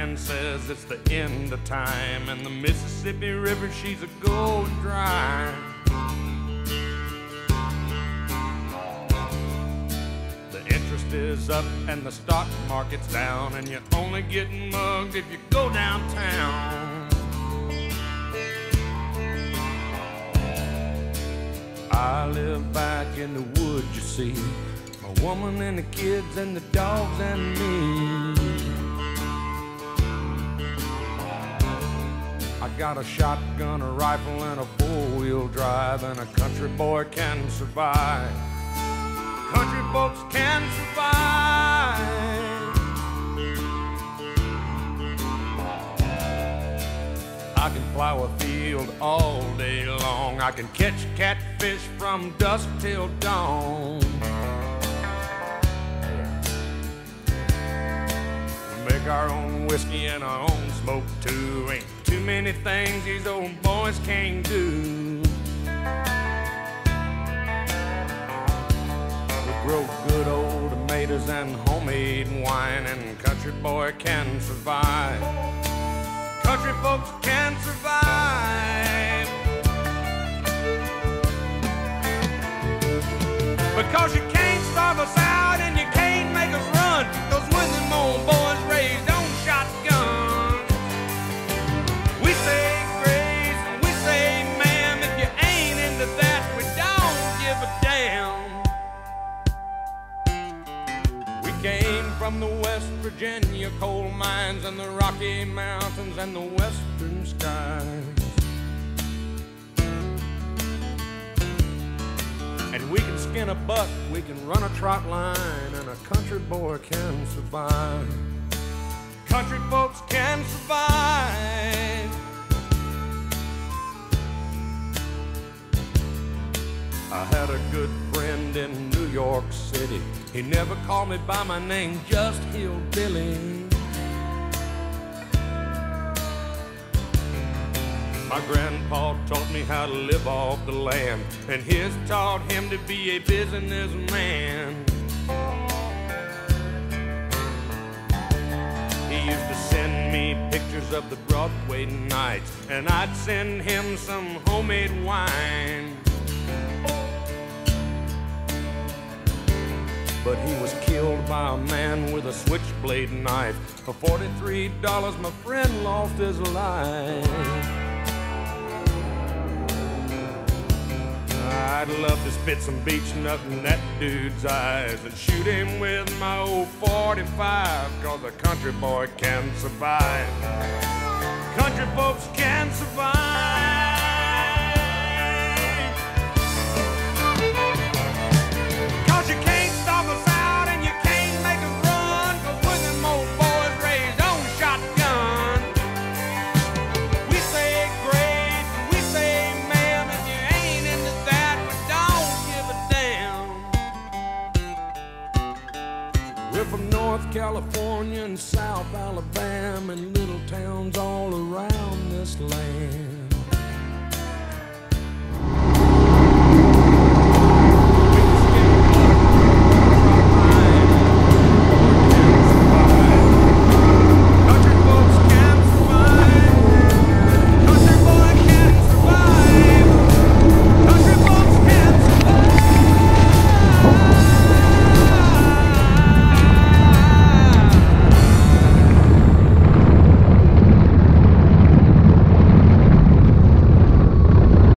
man says it's the end of time, and the Mississippi River, she's a going dry. The interest is up and the stock market's down, and you're only getting mugged if you go downtown. I live back in the woods, you see, my woman and the kids and the dogs and me. I got a shotgun, a rifle, and a four-wheel drive, and a country boy can survive. Country folks can survive. I can plow a field all day long. I can catch catfish from dusk till dawn. We make our own whiskey and our own smoke too. Ain't too many things these old boys can't do. We grow good old tomatoes and homemade wine, and country boy can survive. Country folks can survive. Because you can't starve us out and you can't make us run. Those when them old boys raised on shotguns. We say grace and we say ma'am. If you ain't into that, we don't give a damn. We came from the West Virginia coal mines and the Rocky Mountains and the western skies. And we can skin a buck, we can run a trot line, and a country boy can survive. Country folks can survive. I had a good friend in New York City. He never called me by my name, just Hillbilly. My grandpa taught me how to live off the land, and his taught him to be a businessman. He used to send me pictures of the Broadway nights, and I'd send him some homemade wine. But he was killed by a man with a switchblade knife. For $43, my friend lost his life. I'd love to spit some beach nut in that dude's eyes and shoot him with my old 45, 'cause a country boy can survive. Country folks can survive.